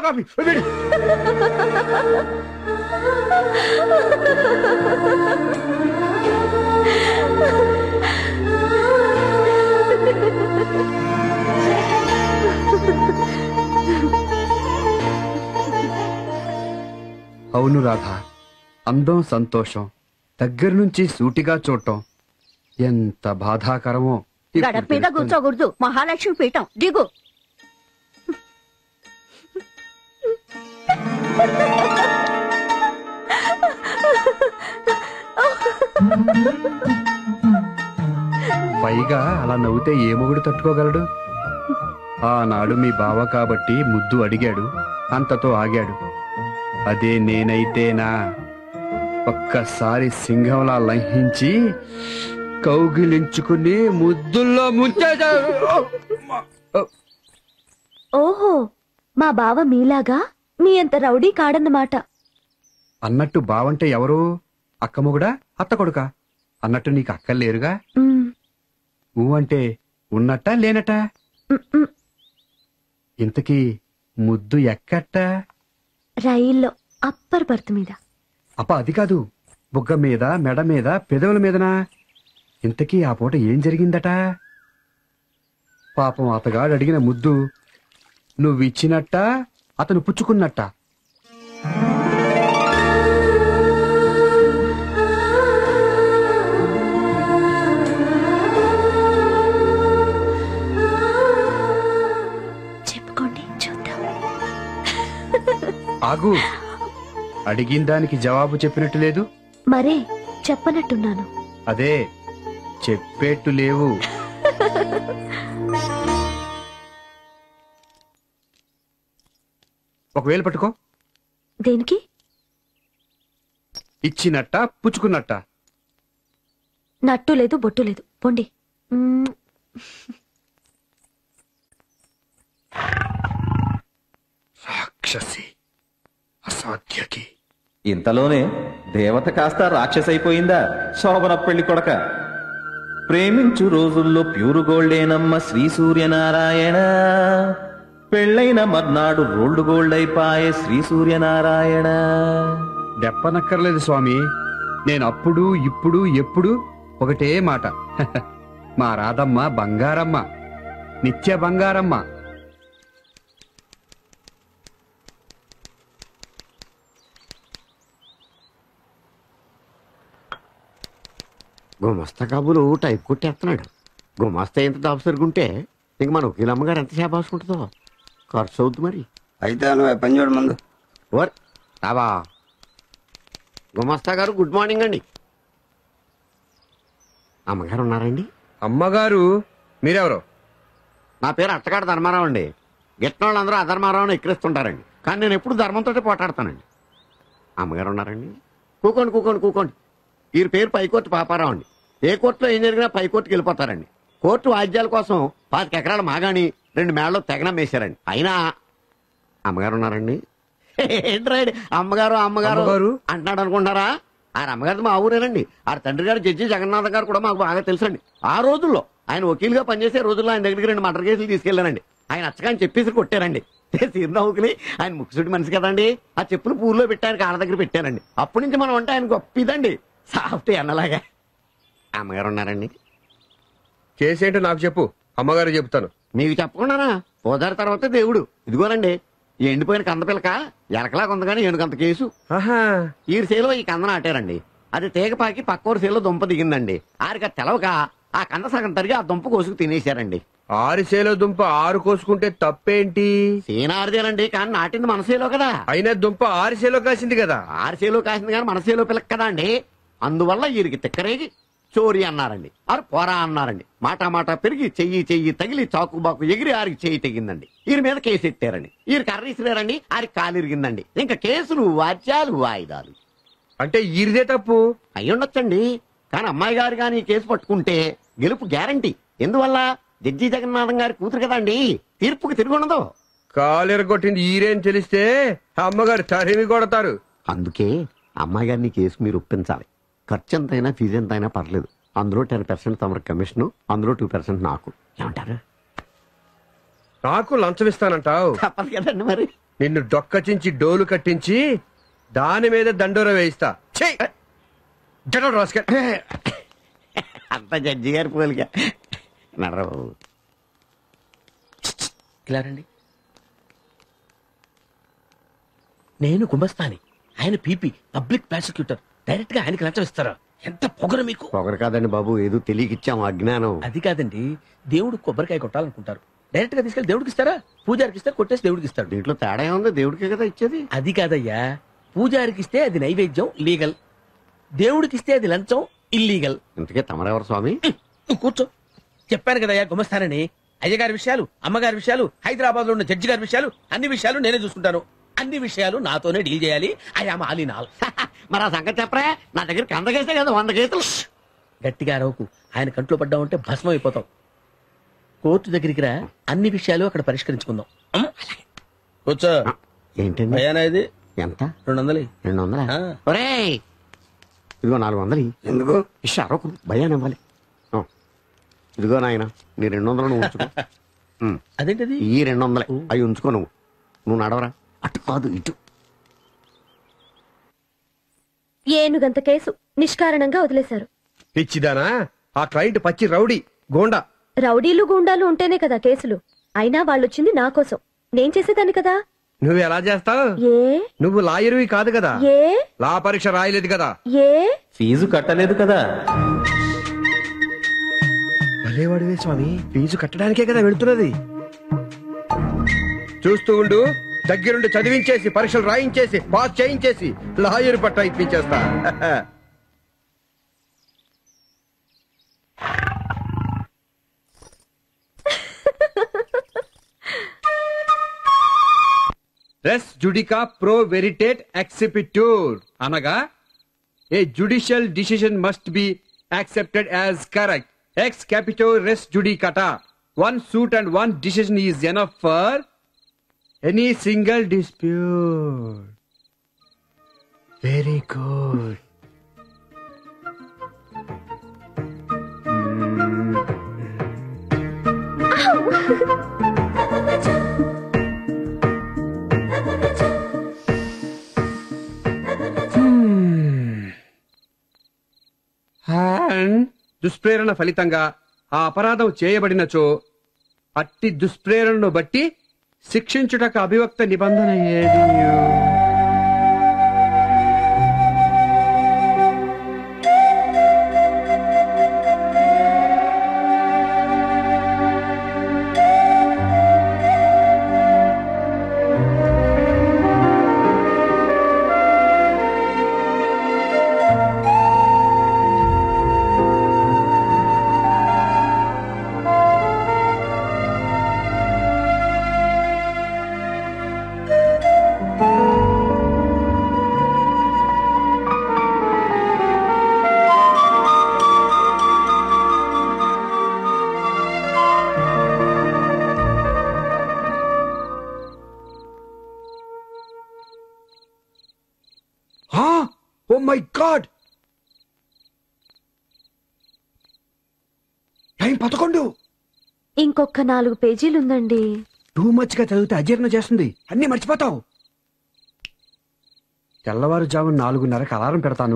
Coffee. అవును రాధ, అందం సంతోషం దగ్గర నుంచి సూటిగా చూడటం ఎంత బాధాకరమో. గడప మీద కూర్చోకూడదు, మహాలక్ష్మి పీఠం దిగు. పైగా అలా నవ్వుతే ఏ మొగుడు తట్టుకోగలడు? ఆనాడు మీ బావ కాబట్టి ముద్దు అడిగాడు, అంతతో ఆగాడు. అదే నేనైతేనా ఒక్కసారి సింహంలా లంఘించి కౌగిలించుకుని ముద్దుల్లో ముంచేదా. ఓహో, మా బావ మీలాగా మీ అంత రౌడీ కాడన్నమాట. అన్నట్టు బావంటే ఎవరు? అక్క మొగుడా, అత్త కొడుకా? అన్నట్టు నీకు అక్కర్లేరుగా? ఊ అంటే ఉన్నట్ట లేనట? ఇంతకీ ముద్దు ఎక్కట్ట? రైల్లో అప్పర్ బర్త్ మీద. అప్ప అది కాదు, బుగ్గ మీద, మెడ మీద, పెదవుల మీదనా? ఇంతకీ ఆ పూట ఏం జరిగిందట? పాపం అతగాడు అడిగిన ముద్దు నువ్విచ్చినట్ట, అతను పుచ్చుకున్నట్ట? చెప్పుకోండి చూద్దాం. ఆగు, అడిగిన దానికి జవాబు చెప్పినట్టు లేదు. మరే చెప్పనట్టున్నాను. అదే చెప్పేట్టు లేవు. ఒకవేళ పట్టుకో. దేనికి? ఇచ్చినట్ట పుచ్చుకున్నట్ట? నట్టు లేదు బొట్టు లేదు, పొండి. రాక్షసి, అసాధ్యకి. ఇంతలోనే దేవత కాస్త రాక్షసైపోయిందా? శోభన పెళ్లి కొడక. ప్రేమించు రోజుల్లో ప్యూరు గోల్డేనమ్మ శ్రీ సూర్యనారాయణ. పెళ్ళైన మర్నాడు రోల్డ్ గోల్డ్ అయిపాయే శ్రీ సూర్యనారాయణ. దెప్పనక్కర్లేదు స్వామి, నేను అప్పుడు ఇప్పుడు ఎప్పుడు ఒకటే మాట. మా రాధమ్మ బంగారమ్మ, నిత్య బంగారమ్మ. గుమస్తా కాబులు టైప్ కొట్టేస్తున్నాడు. గుమస్తా ఎంత దాపు సరుగుంటే ఇంక మన వకీలమ్మగారు ఎంత చేపాసుకుంటుందో. ఖర్చు అవుద్ది మరి. అయితే నువ్వు పని చూడు ముందు. ఓర్ రావా. గుమస్తా గారు గుడ్ మార్నింగ్ అండి. అమ్మగారు ఉన్నారండి? అమ్మగారు మీరెవరు? నా పేరు అట్టగాడు ధర్మారావు అండి. గిట్టిన వాళ్ళందరూ అధర్మారావుని ఎక్కిరిస్తుంటారండి, కానీ నేను ఎప్పుడు ధర్మంతో పోటాడతానండి. అమ్మగారు ఉన్నారండి? కూకోండి కూకోండి కూకోండి. వీరి పేరు పైకోర్టు పాపారావు అండి. ఏ కోర్టులో ఏం జరిగినా పైకోర్టుకి వెళ్ళిపోతారండి. కోర్టు వాద్యాల కోసం 25 ఎకరాలు మాగాని 2 మేళ్ళలో తెగనం వేశారండి. అయినా అమ్మగారు ఉన్నారండి? ఏంట్రాడు అమ్మగారు అమ్మగారు అంటున్నాడు అనుకుంటారా? ఆయన అమ్మగారిది మా ఊరేనండి. ఆ తండ్రి గారు జడ్జి జగన్నాథ్ గారు కూడా మాకు బాగా తెలుసండి. ఆ రోజుల్లో ఆయన వకీలుగా పనిచేసే రోజుల్లో ఆయన దగ్గరికి 2 మర్డర్ కేసులు తీసుకెళ్లానండి. ఆయన అచ్చగాని చెప్పేసి కొట్టారండి. చిరునవ్వుకుని ఆయన ముక్కుసుడి మనిషి కదండి. ఆ చెప్పులు పూర్లో పెట్టి ఆయన కాళ్ళ దగ్గర పెట్టారండి. అప్పటి నుంచి మనం అంటే ఆయన గొప్పదండి, సాఫ్ట్ అన్నలాగా. అమ్మగారు ఉన్నారండి? కేసు ఏంటో నాకు చెప్పు, అమ్మగారు చెప్తాను. మీకు చెప్పకుండానా? పోదారి తర్వాత దేవుడు. ఇదిగోనండి ఈ ఎండిపోయిన కందపిల్లక ఎలకలాగా ఉంది కానీ ఏనుకంత కేసు. ఈ సేలో ఈ కందన ఆటారండి. అది తీగపాకి పక్కోరు సేలో దుంప దిగిందండి. ఆరిక తెలవక ఆ కంద సగం తరిగి ఆ దుంప కోసుకు తినేశారండి. 6 సేలో దుంప 6 కోసుకుంటే తప్పేంటి? సీనారిదేనండి, కానీ నాటింది మన సేలో కదా. అయినా దుంప 6 సేలో కాసింది కదా. 6 సేలో కాసింది కానీ మన సేలో పిల్లక కదా అండి. అందువల్ల వీరికి తిక్కరేగి చోరీ అన్నారండి. ఆరు పోరా అన్నారండి. మాట పెరిగి చెయ్యి తగిలి చాకుబాకు ఎగిరి ఆరికి చెయ్యి తెగిందండి. వీరి మీద కేసు ఎత్తారండి. వీరికి కర్రీసిరారండి, ఆరికి కాలు ఇరిగిందండి. ఇంకా కేసులు వాద్యాలు వాయిదాలు. అంటే ఈరిదే తప్పు అయ్యుండొచ్చండి, కానీ అమ్మాయి గారు కానీ ఈ కేసు పట్టుకుంటే గెలుపు గ్యారంటీ. ఎందువల్ల? జడ్జి జగన్నాథం గారి కూతురు కదండి, తీర్పుకి తిరుగుండదు. కాలెరగొట్టింది ఈరేం తెలిస్తే అమ్మగారు తరిమి కొడతారు. అందుకే అమ్మాయి గారిని కేసు మీరు ఒప్పించాలి. ఖర్చు ఎంతైనా ఫీజు ఎంతైనా పర్లేదు. అందులో 10% తమరు కమిషను, అందులో 2% నాకు. ఏమంటారు? నాకు లంచం ఇస్తానంటావు? తప్పదు కదండి మరి. నిన్ను డొక్కచించి డోలు కట్టించి దాని మీద దండోర వేయిస్తా. అంత జడ్జి గారి పోలిక నడరావు. ఇలా రండి. నేను గుమస్తాని, ఆయన పీపీ పబ్లిక్ ప్రాసిక్యూటర్. డైరెక్ట్ గా ఆయనకి లంచం ఇస్తారా? ఎంత పొగరు మీకు. పొగరు కాదండి బాబు, ఏదో తెలియకిచ్చాము అజ్ఞానం. అది కాదండి, దేవుడు కొబ్బరికాయ కొట్టాలనుకుంటారు, డైరెక్ట్ గా తీసుకెళ్లి దేవుడికి ఇస్తారా? పూజారికి ఇస్తారు, కొట్టేసి దేవుడికి ఇస్తాడు. దీంట్లో తేడా ఉంది, దేవుడికే కదా ఇచ్చేది. అది కాదయ్యా, పూజారికి ఇస్తే అది నైవేద్యం లీగల్, దేవుడికి ఇస్తే అది లంచం ఇల్లీగల్. ఇంతకే తమరెవరు స్వామి? నువ్వు కూర్చో. చెప్పాను కదయ్యా గుమస్తానని. అయ్యగారి విషయాలు, అమ్మగారి విషయాలు, హైదరాబాద్ లో ఉన్న జడ్జి గారి విషయాలు, అన్ని విషయాలు నేనే చూసుకుంటాను. అన్ని విషయాలు నాతోనే డీల్ చేయాలి. I am all in all. మరి ఆ సంగతి చెప్పరా? నా దగ్గర 100 కేసే కదా 100 కేసులు. గట్టిగా అరవకు, ఆయన కంట్లో పడ్డామంటే భస్మం అయిపోతాం. కోర్టు దగ్గరికి రా, అన్ని విషయాలు అక్కడ పరిష్కరించుకుందాం. కూర్చో. ఏంటండి భయానా ఇది? ఎంత? 200. 200? ఆ. ఒరేయ్ ఇదిగో 400. ఎందుకు? అరకు భయాన్ని ఇవ్వాలి. ఇదిగో నాయన నీ 200 నువ్వు ఉంచుకో. అదేంటది? ఈ 200 అవి ఉంచుకో. నువ్వు నడవరా. అటు కాదు ఇటు. ఏనుగంత కేసు నిష్కారణంగా వదిలేశారు. పిచ్చిదానా, ఆ క్లయింట్ పచ్చి రౌడీ గోండా. రౌడీలు గూండాలు ఉంటేనే కదా కేసులు. అయినా వాళ్ళొచ్చింది నా కోసం, నేను చేసేదాన్ని కదా. నువ్వు ఎలా చేస్తావు? ఏ నువ్వు లాయరువి కాదు కదా, ఏ లా పరీక్ష రాయలేదు కదా, ఏ ఫీజు కట్టలేదు కదా. భలేవాడివే స్వామి, ఫీజు కట్టడానికే కదా వెళ్తున్నది. చూస్తూ ఉండు, దగ్గరుండి చదివించేసి పరీక్షలు రాయించేసి పాస్ చేయించేసి లాయర్ పట్టా ఇప్పించేస్తా. రెస్ జుడికా ప్రో వెరిటేట్ ఎక్సిపిట్యూర్ అనగా a judicial decision must be accepted as correct. ఎక్స్ క్యాపిటో రెస్ జుడికటా. One suit and one decision is enough for any single dispute. Very good. And దుష్ప్రేరణ ఫలితంగా ఆ అపరాధం చేయబడినచో అట్టి దుష్ప్రేరణను బట్టి శిక్షించుటకు అభివక్త నిబంధన ఏది? Oh my God, time 11. ఇంకొక 4 పేజీలుందండి. టూ మచ్ గా చదివితే అజీర్ణం చేస్తుంది, అన్ని మర్చిపోతావు. తెల్లవారుజాము 4:30కి అలారం పెడతాను.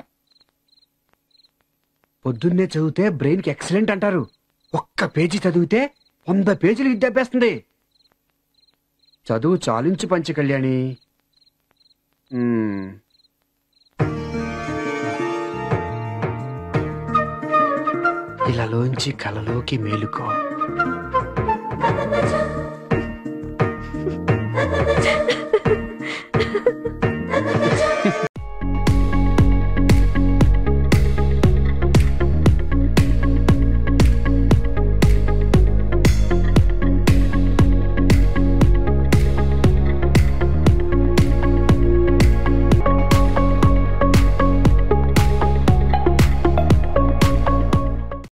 పొద్దున్నే చదివితే బ్రెయిన్ కి ఎక్సలెంట్ అంటారు. ఒక్క పేజీ చదివితే 100 పేజీలు విద్యాభ్యాస్తుంది. చదువు చాలించి పంచి కళ్యాణి. ఇలాలోంచి కలలోకి మేలుకో.